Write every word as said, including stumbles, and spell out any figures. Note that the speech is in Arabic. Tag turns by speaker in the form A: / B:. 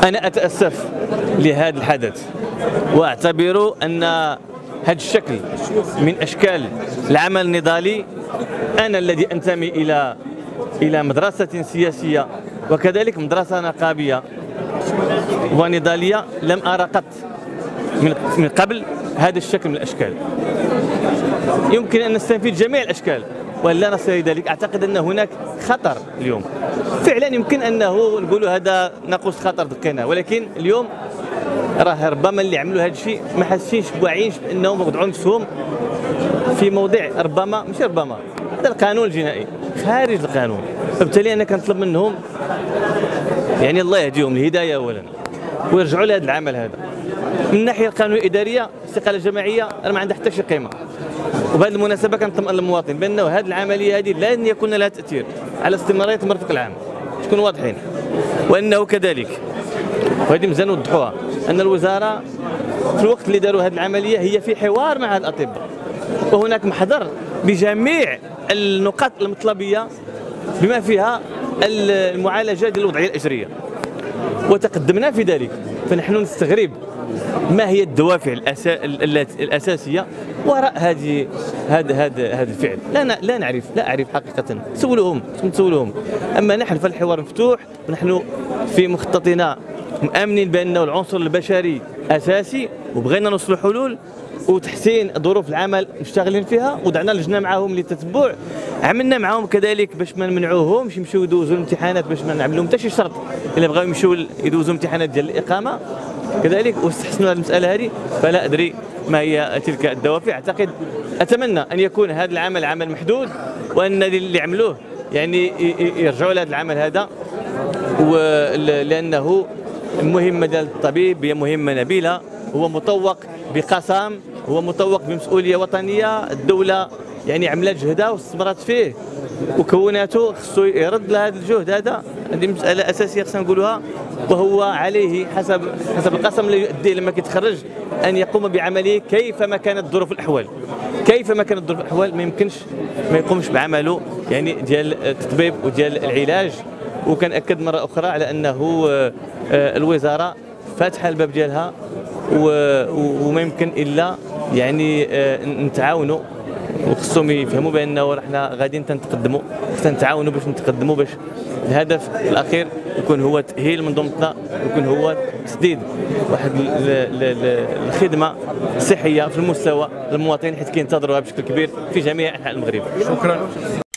A: أنا أتأسف لهذا الحدث وأعتبر أن هذا الشكل من أشكال العمل النضالي. أنا الذي أنتمي إلى إلى مدرسة سياسية وكذلك مدرسة نقابية ونضالية، لم أرى قط من قبل هذا الشكل من الأشكال. يمكن أن نستنفذ جميع الأشكال ولا نصل ذلك. أعتقد أن هناك خطر اليوم فعلا، يمكن أنه نقولوا هذا ناقوس خطر دقينا، ولكن اليوم راه ربما اللي عملوا هذا الشيء ما حاسينش بواعيينش بأنهم وضعوا نفسهم في موضع ربما مش ربما هذا القانون الجنائي خارج القانون، فبالتالي أنا كنطلب منهم يعني الله يهديهم الهداية أولا ويرجعوا لهذا العمل هذا. من الناحية القانونية الإدارية الاستقالة الجماعية أنا ما عندها حتى شي قيمة، وبهذه المناسبة كنطمئن المواطن بأنه هذه العملية هذه لن يكون لها تأثير على استمرارية المرفق العام، تكونوا واضحين. وأنه كذلك وهذه مزال نوضحوها أن الوزارة في الوقت اللي داروا هذه العملية هي في حوار مع الأطباء، وهناك محضر بجميع النقاط المطلبية بما فيها المعالجة ديال الوضعية الأجرية، وتقدمنا في ذلك. فنحن نستغرب ما هي الدوافع الأساسية وراء هذه هذا هذا هذا الفعل. لا لا نعرف، لا أعرف حقيقة. سولوهم نسولوهم. أما نحن فالحوار مفتوح، ونحن في مخططنا مآمنين بأنه العنصر البشري أساسي، وبغينا نوصلوا حلول وتحسين ظروف العمل مشتغلين فيها، ودعنا لجنه معاهم للتتبع، عملنا معاهم كذلك باش ما نمنعوهمش يمشيو يدوزوا الامتحانات، باش ما نعمل لهم حتى شي شرط الا بغاو يمشيو يدوزوا امتحانات ديال الاقامه كذلك واستحسنوا هذه المساله هذه. فلا ادري ما هي تلك الدوافع. اعتقد اتمنى ان يكون هذا العمل عمل محدود، وان اللي عملوه يعني يرجعوا لهذا العمل هذا، لانه المهمه ديال الطبيب هي مهمه نبيله، هو مطوق بقسم، هو مطوق بمسؤوليه وطنيه. الدوله يعني عملت جهدها واستثمرت فيه وكوناته، خصو يرد لهذا الجهد هذا. هذه مساله اساسيه خصنا نقولوها، وهو عليه حسب حسب القسم اللي يؤديه لما كيتخرج ان يقوم بعمله كيفما كانت ظروف الاحوال. كيفما كانت ظروف الاحوال ما يمكنش ما يقومش بعمله يعني ديال التطبيب وديال العلاج. وكنأكد مره اخرى على انه الوزاره فاتحه الباب ديالها، وما يمكن الا يعني نتعاونوا، وخصهم يفهموا بانه حنا غاديين تنتقدموا، خصنا نتعاونوا باش نتقدموا، باش الهدف الاخير يكون هو تاهيل منظومتنا، يكون هو تسديد واحد الخدمه صحيه في المستوى المواطنين، حيت كينتظروها بشكل كبير في جميع انحاء المغرب.
B: شكرا.